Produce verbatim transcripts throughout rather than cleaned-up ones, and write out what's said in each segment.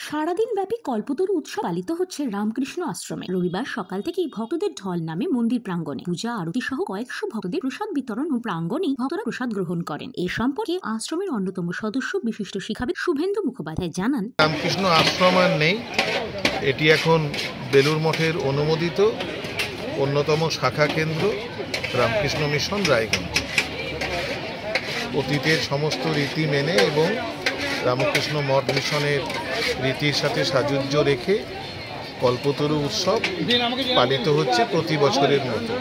সারাদিন ব্যাপী কল্পতরু উৎসব পালিত হচ্ছে রামকৃষ্ণ আশ্রমে। রবিবার সকাল থেকেই ভক্তদের ঢল নামে মন্দির প্রাঙ্গণে। পূজা আরতি সহ কয়েকশো ভক্তদের প্রসাদ বিতরণ ও প্রাঙ্গণেই ভক্তরা প্রসাদ গ্রহণ করেন। এ সম্পর্কে আশ্রমের অন্যতম সদস্য বিশিষ্ট শিক্ষাবিদ শুভেন্দু মুখোপাধ্যায় জানান, রামকৃষ্ণ আশ্রম আর নেই, এটি এখন বেলুর মঠের অনুমোদিত অন্যতম শাখা কেন্দ্র রামকৃষ্ণ মিশন রায়গঞ্জ। অতীতের সমস্ত রীতি মেনে এবং রামকৃষ্ণ মঠ মিশনের রীতির সাথে সাযুজ্য রেখে কল্পতরু উৎসব পালিত হচ্ছে প্রতি বছরের মতো।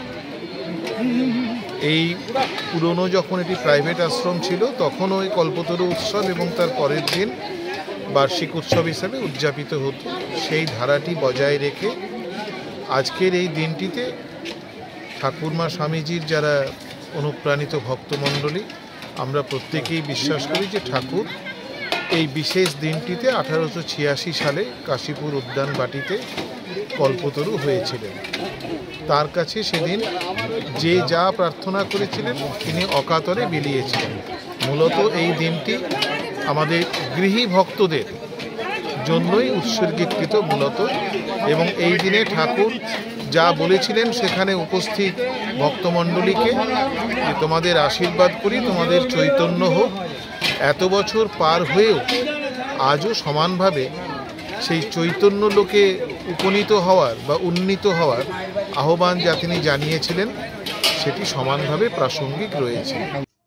এই পুরনো যখন এটি প্রাইভেট আশ্রম ছিল তখন ওই কল্পতরু উৎসব এবং তার পরের দিন বার্ষিক উৎসব হিসেবে উদযাপিত হতো। সেই ধারাটি বজায় রেখে আজকের এই দিনটিতে ঠাকুরমা স্বামীজির যারা অনুপ্রাণিত ভক্তমণ্ডলী, আমরা প্রত্যেকেই বিশ্বাস করি যে ঠাকুর এই বিশেষ দিনটিতে আঠারোশো ছিয়াশি সালে কাশীপুর উদ্যান বাটিতে কল্পতরু হয়েছিলেন। তার কাছে সেদিন যে যা প্রার্থনা করেছিলেন তিনি অকাতরে বিলিয়েছিলেন। মূলত এই দিনটি আমাদের গৃহী ভক্তদের জন্যই উৎসর্গীকৃত মূলত, এবং এই দিনে ঠাকুর যা বলেছিলেন সেখানে উপস্থিত ভক্তমণ্ডলীকে যে তোমাদের আশীর্বাদ করি, তোমাদের চৈতন্য হোক। এত বছর পার হয়েও আজও সমানভাবে সেই চৈতন্য লোকে উপনীত হওয়ার বা উন্নীত হওয়ার আহ্বান যা তিনি জানিয়েছিলেন সেটি সমানভাবে প্রাসঙ্গিক রয়েছে।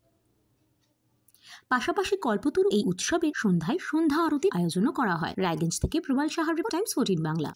পাশাপাশি কল্পতরু এই উৎসবের সন্ধ্যায় সন্ধ্যা আরতির আয়োজনও করা হয়। রায়গঞ্জ থেকে প্রবাল সাহার রিপোর্ট, টাইমস ফোরটিন বাংলা।